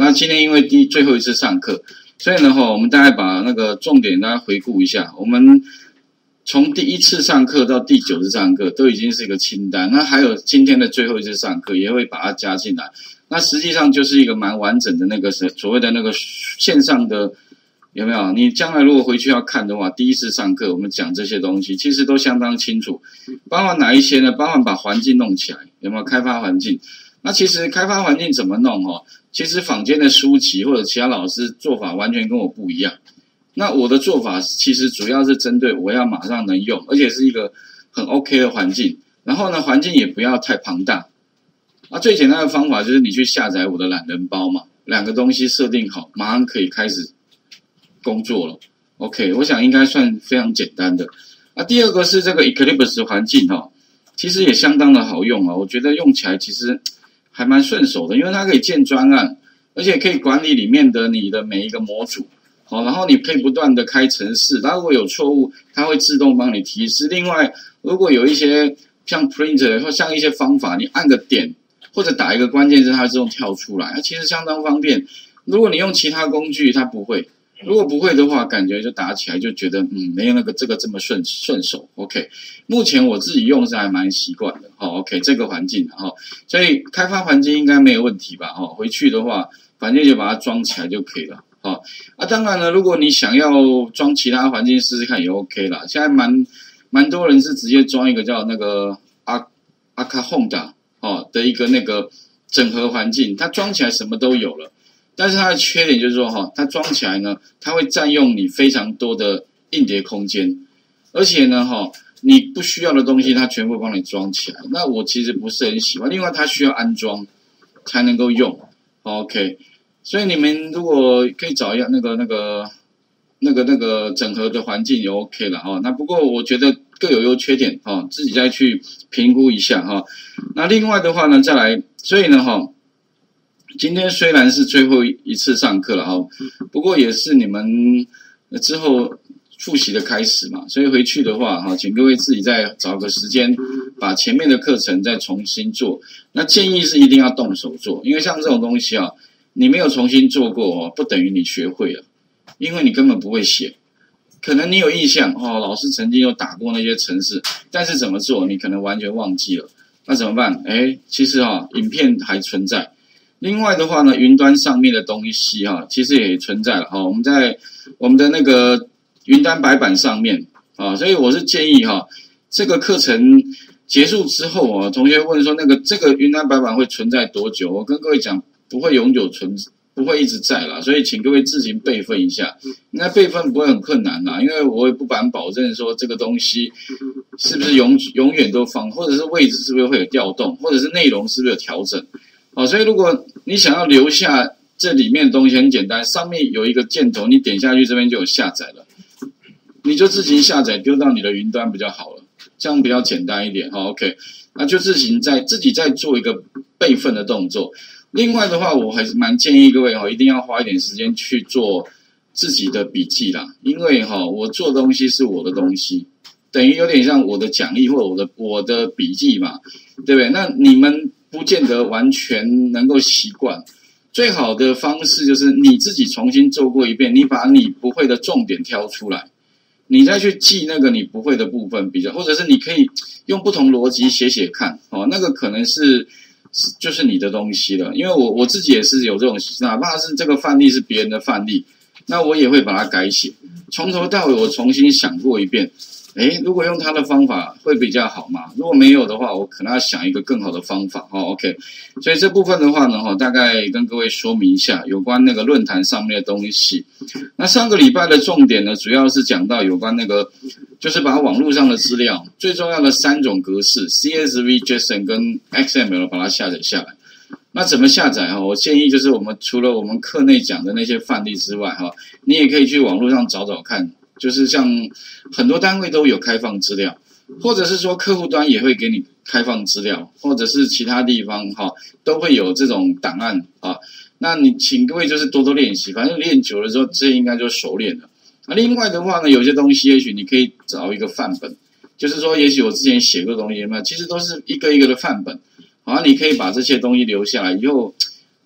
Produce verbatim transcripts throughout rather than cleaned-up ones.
那今天因为第最后一次上课，所以呢哈，我们大概把那个重点大家回顾一下。我们从第一次上课到第九次上课都已经是一个清单，那还有今天的最后一次上课也会把它加进来。那实际上就是一个蛮完整的那个所谓的那个线上的，有没有？你将来如果回去要看的话，第一次上课我们讲这些东西，其实都相当清楚。包含哪一些呢？包含把环境弄起来，有没有？开发环境。那其实开发环境怎么弄哦？其实坊间的书籍或者其他老师做法完全跟我不一样。那我的做法其实主要是针对我要马上能用，而且是一个很 OK 的环境。然后呢，环境也不要太庞大。啊，最简单的方法就是你去下载我的懒人包嘛，两个东西设定好，马上可以开始工作了。OK， 我想应该算非常简单的。啊，第二个是这个 Eclipse 环境哈、哦，其实也相当的好用啊，我觉得用起来其实还蛮顺手的，因为它可以建专案，而且可以管理里面的你的每一个模组。好，然后你可以不断的开程式，它如果有错误，它会自动帮你提示。另外，如果有一些像 printer 或像一些方法，你按个点或者打一个关键字，它自动跳出来，它其实相当方便。如果你用其他工具，它不会。如果不会的话，感觉就打起来就觉得嗯没有那个这个这么顺顺手。OK， 目前我自己用是还蛮习惯的。好 ，OK 这个环境哈，所以开发环境应该没有问题吧？哈，回去的话，反正就把它装起来就可以了。好啊，当然了，如果你想要装其他环境试试看也 OK 啦。现在蛮蛮多人是直接装一个叫那个阿阿卡洪达哦的一个那个整合环境，它装起来什么都有了。但是它的缺点就是说哈，它装起来呢，它会占用你非常多的硬碟空间，而且呢哈，你不需要的东西它全部帮你装起来。那我其实不是很喜欢，另外它需要安装才能够用。OK。所以你们如果可以找一下那个那个那个那个整合的环境也 OK 了哈。那不过我觉得各有优缺点哈，自己再去评估一下哈。那另外的话呢，再来，所以呢哈，今天虽然是最后一次上课了哈，不过也是你们之后复习的开始嘛。所以回去的话哈，请各位自己再找个时间把前面的课程再重新做。那建议是一定要动手做，因为像这种东西啊。你没有重新做过哦，不等于你学会了，因为你根本不会写。可能你有印象哦，老师曾经有打过那些程式，但是怎么做你可能完全忘记了。那怎么办？哎，其实哈、哦，影片还存在。另外的话呢，云端上面的东西哈、哦，其实也存在了哈、哦。我们在我们的那个云端白板上面啊、哦，所以我是建议哈、哦，这个课程结束之后啊、哦，同学问说那个这个云端白板会存在多久？我跟各位讲。不会永久存，不会一直在啦，所以请各位自行备份一下。那备份不会很困难啦，因为我也不敢保证说这个东西是不是永永远都放，或者是位置是不是会有调动，或者是内容是不是有调整。好，所以如果你想要留下这里面的东西，很简单，上面有一个箭头，你点下去这边就有下载了，你就自行下载丢到你的云端比较好了，这样比较简单一点。好 ，OK， 那就自行再自己再做一个备份的动作。另外的话，我还是蛮建议各位哈，一定要花一点时间去做自己的笔记啦，因为哈，我做的东西是我的东西，等于有点像我的讲义或者我的我的笔记嘛，对不对？那你们不见得完全能够习惯，最好的方式就是你自己重新做过一遍，你把你不会的重点挑出来，你再去记那个你不会的部分比较，或者是你可以用不同逻辑写写看，哦，那个可能是。就是你的东西了，因为我我自己也是有这种，哪怕是这个范例是别人的范例，那我也会把它改写，从头到尾我重新想过一遍。诶，如果用他的方法会比较好嘛？如果没有的话，我可能要想一个更好的方法。哦 ，OK， 所以这部分的话呢，哈，大概跟各位说明一下有关那个论坛上面的东西。那上个礼拜的重点呢，主要是讲到有关那个，就是把网络上的资料最重要的三种格式 C S V、JSON 跟 X M L 把它下载下来。那怎么下载哈？我建议就是我们除了我们课内讲的那些范例之外，哈，你也可以去网络上找找看。就是像很多单位都有开放资料，或者是说客户端也会给你开放资料，或者是其他地方哈都会有这种档案啊。那你请各位就是多多练习，反正练久了之后，这应该就熟练了。那另外的话呢，有些东西也许你可以找一个范本，就是说也许我之前写过东西嘛，其实都是一个一个的范本，好，你可以把这些东西留下来，以后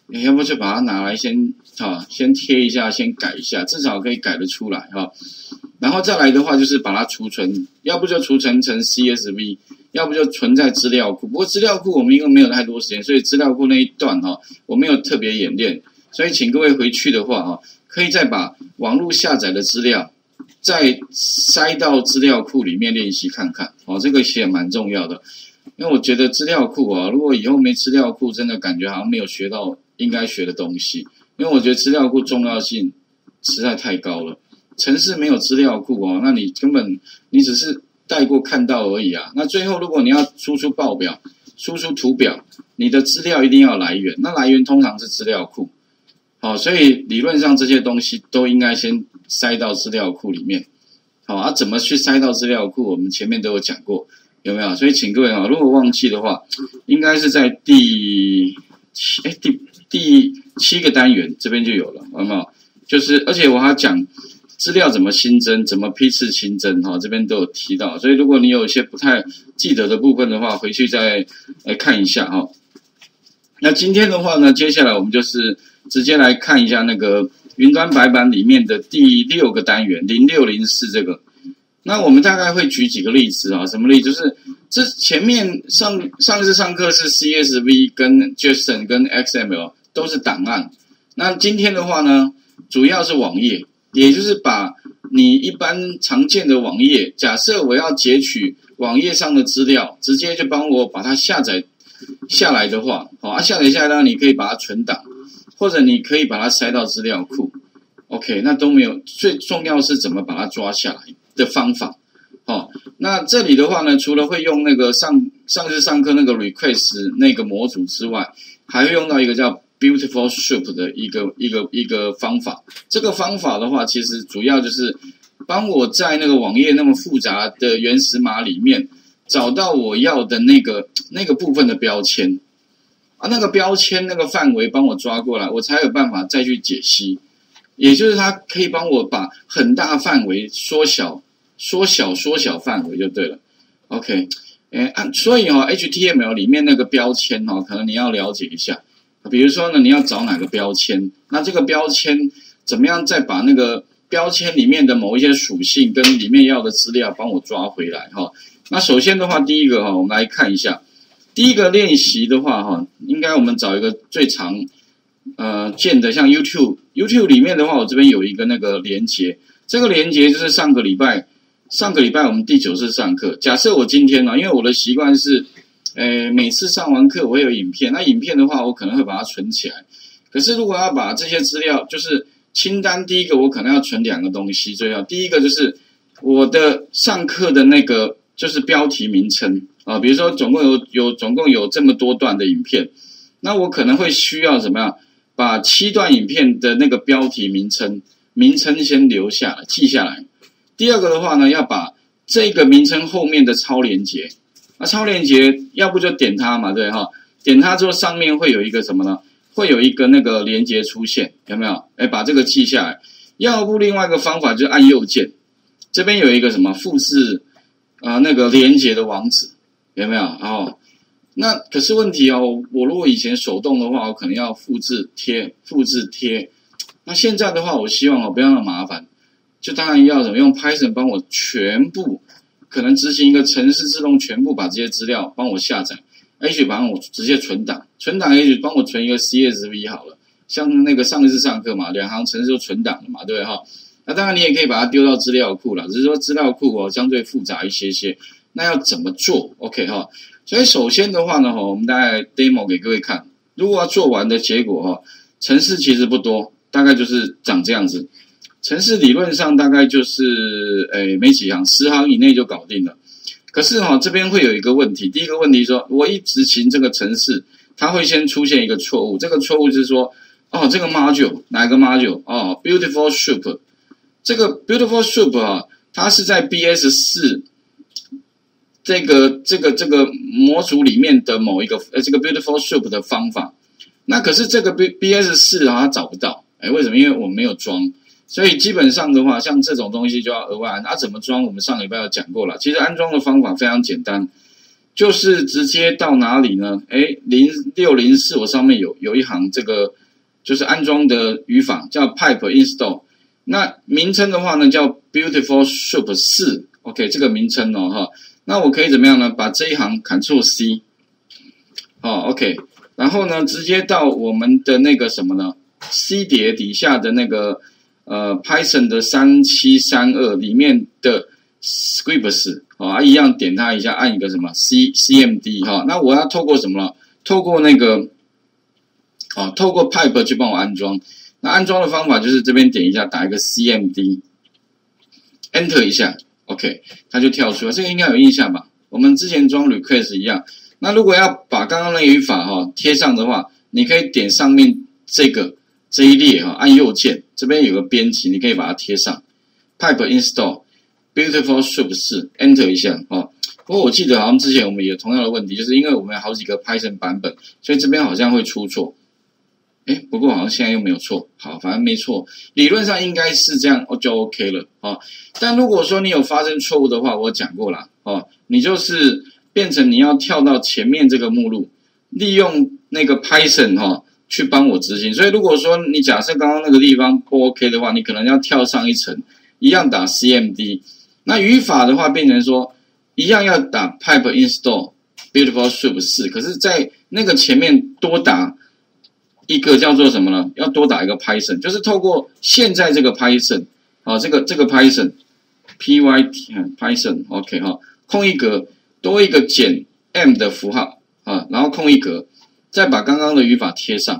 欸、要不就把它拿来先啊，先贴一下，先改一下，至少可以改得出来哈。然后再来的话，就是把它储存，要不就储存成 C S V， 要不就存在资料库。不过资料库我们因为没有太多时间，所以资料库那一段哈，我没有特别演练，所以请各位回去的话哈，可以再把网络下载的资料再塞到资料库里面练习看看哦，这个其实也蛮重要的。因为我觉得资料库啊，如果以后没资料库，真的感觉好像没有学到应该学的东西。因为我觉得资料库重要性实在太高了。程式没有资料库哦，那你根本你只是带过看到而已啊。那最后如果你要输出报表、输出图表，你的资料一定要来源，那来源通常是资料库。好，所以理论上这些东西都应该先塞到资料库里面。好啊，怎么去塞到资料库？我们前面都有讲过。有没有？所以请各位啊，如果忘记的话，应该是在第七哎第第七个单元这边就有了，有没有？就是而且我还讲资料怎么新增，怎么批次新增哈，这边都有提到。所以如果你有一些不太记得的部分的话，回去再来看一下哈。那今天的话呢，接下来我们就是直接来看一下那个云端白板里面的第六个单元零六零四这个。那我们大概会举几个例子啊，什么例子？就是这前面上上次上课是 C S V 跟 JSON 跟 X M L 都是档案，那今天的话呢，主要是网页，也就是把你一般常见的网页，假设我要截取网页上的资料，直接就帮我把它下载下来的话，好啊，下载下来呢，你可以把它存档，或者你可以把它塞到资料库 ，OK， 那都没有，最重要是怎么把它抓下来的方法，哦，那这里的话呢，除了会用那个上上次上课那个 request 那个模组之外，还会用到一个叫 beautiful soup 的一个一个一个方法。这个方法的话，其实主要就是帮我在那个网页那么复杂的原始码里面，找到我要的那个那个部分的标签啊，那个标签那个范围帮我抓过来，我才有办法再去解析。也就是它可以帮我把很大范围缩小、缩小、缩小范围就对了。OK， 诶，啊，所以哦 ，H T M L 里面那个标签哦，可能你要了解一下。比如说呢，你要找哪个标签，那这个标签怎么样再把那个标签里面的某一些属性跟里面要的资料帮我抓回来哈。那首先的话，第一个哈，我们来看一下第一个练习的话哈，应该我们找一个最常呃见的，像 YouTube。YouTube 里面的话，我这边有一个那个连结，这个连结就是上个礼拜，上个礼拜我们第九次上课。假设我今天呢，因为我的习惯是，呃，每次上完课我会有影片，那影片的话，我可能会把它存起来。可是如果要把这些资料，就是清单，第一个我可能要存两个东西，最要第一个就是我的上课的那个就是标题名称啊，比如说总共有有总共有这么多段的影片，那我可能会需要怎么样？把七段影片的那个标题名称名称先留下来记下来。第二个的话呢，要把这个名称后面的超连结，那超连结要不就点它嘛，对哈？点它之后上面会有一个什么呢？会有一个那个连结出现，有没有？哎，把这个记下来。要不另外一个方法就是按右键，这边有一个什么复制啊、呃、那个连结的网址，有没有？哦。那可是问题哦，我如果以前手动的话，我可能要复制贴、复制贴。那现在的话，我希望哦不要那么麻烦，就当然要怎么用 Python 帮我全部可能执行一个程式自动全部把这些资料帮我下载，也许帮我直接存档，存档也许帮我存一个 C S V 好了，像那个上一次上课嘛，两行程式就存档了嘛，对不对哈？那当然你也可以把它丢到资料库啦，只是说资料库哦相对复杂一些些，那要怎么做 ？OK 哈？所以首先的话呢，我们大概 demo 给各位看。如果要做完的结果哈，程式其实不多，大概就是长这样子。程式理论上大概就是诶没几行，十行以内就搞定了。可是哈，这边会有一个问题，第一个问题说，我一执行这个程式，它会先出现一个错误。这个错误是说，哦，这个 module 哪个 module 哦 ，beautiful soup， 这个 beautiful soup 啊，它是在 B S 四。这个这个这个模组里面的某一个呃这个 beautiful soup 的方法，那可是这个 B B S 四啊它找不到，哎，为什么？因为我们没有装，所以基本上的话，像这种东西就要额外安。啊，怎么装？我们上礼拜有讲过了。其实安装的方法非常简单， 就是直接到哪里呢？哎，零六零四我上面有有一行这个就是安装的语法叫 pipe install， 那名称的话呢叫 Beautiful Soup 四 ，OK 这个名称哦哈，那我可以怎么样呢？把这一行 Ctrl C， 哦 OK， 然后呢直接到我们的那个什么呢 C 碟底下的那个呃 Python 的三七三二里面的 Scripts。啊，一样点它一下，按一个什么 C C M D 哈，那我要透过什么了？透过那个，啊，透过 Pipe 去帮我安装。那安装的方法就是这边点一下，打一个 C M D，Enter 一下 ，OK， 它就跳出来。这个应该有印象吧？我们之前装 Request 一样。那如果要把刚刚那个语法哈贴上的话，你可以点上面这个这一列哈，按右键，这边有个编辑，你可以把它贴上 ，Pipe Install。Beautiful Soup 四 Enter 一下哦。不过我记得好像之前我们有同样的问题，就是因为我们有好几个 Python 版本，所以这边好像会出错。哎，不过好像现在又没有错，好，反正没错，理论上应该是这样就 OK 了哦。但如果说你有发生错误的话，我讲过了哦，你就是变成你要跳到前面这个目录，利用那个 Python 哈、哦、去帮我执行。所以如果说你假设刚刚那个地方不 OK 的话，你可能要跳上一层，一样打 C M D。那语法的话变成说，一样要打 pipe install Beautiful Soup 四，可是在那个前面多打一个叫做什么呢？要多打一个 Python， 就是透过现在这个 Python， 啊，这个这个 Python Python Python OK 哈，空一格多一个减 m 的符号啊，然后空一格，再把刚刚的语法贴上。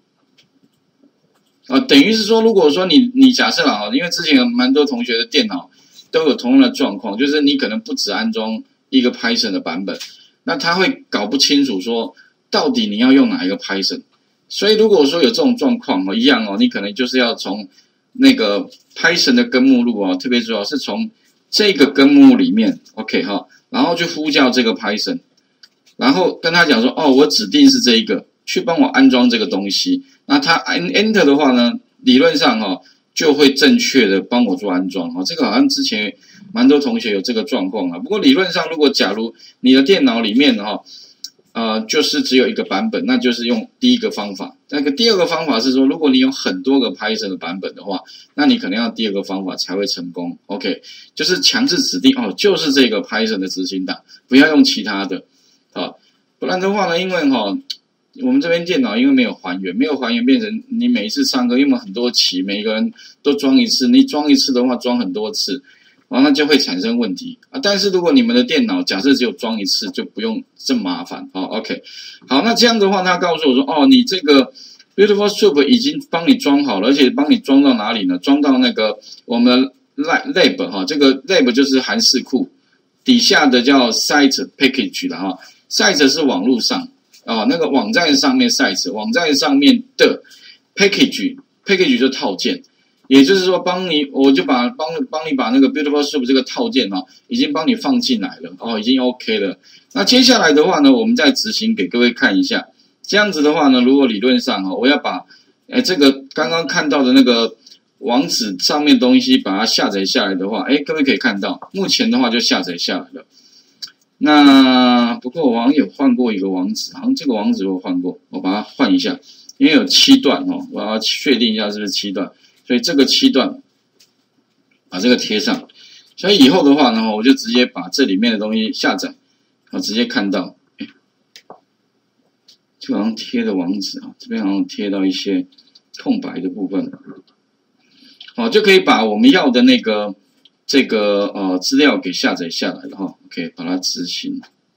啊，等于是说，如果说你你假设啊，因为之前有蛮多同学的电脑都有同样的状况，就是你可能不只安装一个 Python 的版本，那他会搞不清楚说到底你要用哪一个 Python。所以如果说有这种状况哦，一样哦，你可能就是要从那个 Python 的根目录哦，特别主要是从这个根目录里面 ，OK 哈，然后去呼叫这个 Python， 然后跟他讲说，哦，我指定是这一个，去帮我安装这个东西。那他按 Enter 的话呢，理论上哈、哦、就会正确的帮我做安装啊、哦。这个好像之前蛮多同学有这个状况啊。不过理论上，如果假如你的电脑里面哈、哦，呃，就是只有一个版本，那就是用第一个方法。那个第二个方法是说，如果你有很多个 Python 的版本的话，那你可能要第二个方法才会成功。OK， 就是强制指定哦，就是这个 Python 的执行档，不要用其他的啊。不然的话呢，因为哈、哦。我们这边电脑因为没有还原，没有还原变成你每一次上课，因为很多期，每个人都装一次，你装一次的话装很多次，完了就会产生问题啊。但是如果你们的电脑假设只有装一次，就不用这么麻烦。好 ，OK， 好，那这样的话，他告诉我说，哦，你这个 Beautiful Soup 已经帮你装好了，而且帮你装到哪里呢？装到那个我们的 lab 哈，这个 lab 就是函式库底下的叫 site package 的哈 ，site 是网络上。啊、哦，那个网站上面 sites 网站上面的 package package 就套件，也就是说帮你，我就把帮帮你把那个 Beautiful Soup 这个套件哦，已经帮你放进来了哦，已经 OK 了。那接下来的话呢，我们再执行给各位看一下。这样子的话呢，如果理论上哈、哦，我要把哎这个刚刚看到的那个网址上面东西把它下载下来的话，哎，各位可以看到，目前的话就下载下来了。那不过我好像有换过一个网址，好像这个网址我换过，我把它换一下，因为有七段哦，我要确定一下是不是七段，所以这个七段把这个贴上，所以以后的话呢，我就直接把这里面的东西下载，我直接看到，哎，就好像贴的网址啊，这边好像贴到一些空白的部分，哦，就可以把我们要的那个。这个呃资料给下载下来了哈 ，OK， 把它执行。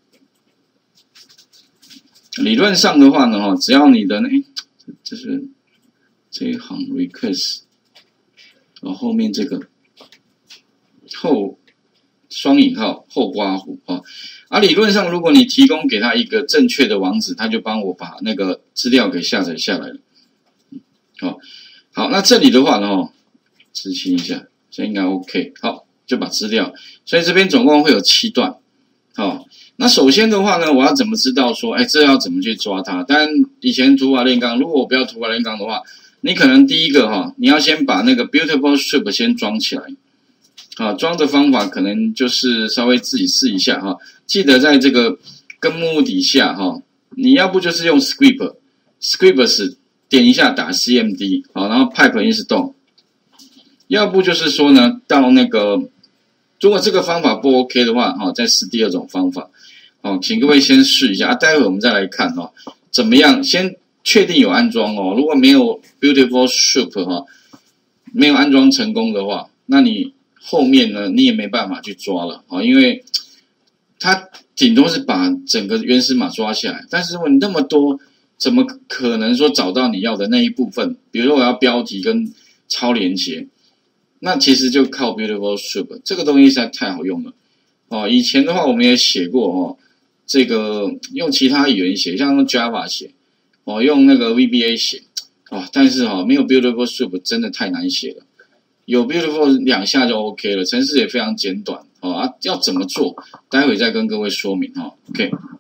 理论上的话呢，哈，只要你的哎，这是这一行 request， 然后后面这个后双引号后刮弧啊，啊，理论上如果你提供给他一个正确的网址，他就帮我把那个资料给下载下来了。好，好，那这里的话呢，哦，执行一下。这应该 OK， 好，就把资料，所以这边总共会有七段，好，那首先的话呢，我要怎么知道说，哎，这要怎么去抓它？当然，以前土法炼钢，如果我不要土法炼钢的话，你可能第一个哈，你要先把那个 Beautiful Soup 先装起来，啊，装的方法可能就是稍微自己试一下哈，记得在这个跟目录底下哈、哦，你要不就是用 script，script 点一下打 C M D 好，然后 pipe 音是动，要不就是说呢，到那个如果这个方法不 OK 的话，哈、哦，再试第二种方法，好，请各位先试一下啊，待会我们再来看哦，怎么样？先确定有安装哦，如果没有 Beautiful Soup 哈、哦，没有安装成功的话，那你后面呢，你也没办法去抓了啊，因为它顶多是把整个原始码抓下来，但是如果你那么多，怎么可能说找到你要的那一部分？比如说我要标题跟超连结，那其实就靠 Beautiful Soup 这个东西实在太好用了哦。以前的话我们也写过哦，这个用其他语言写，像用 Java 写哦，用那个 V B A 写哦，但是哈、哦、没有 Beautiful Soup 真的太难写了。有 Beautiful 两下就 OK 了，程式也非常简短哦啊，要怎么做？待会再跟各位说明哈、哦。OK。